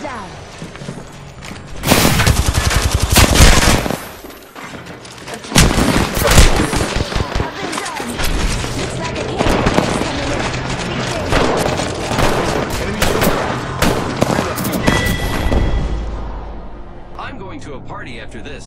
down. I'm going to a party after this.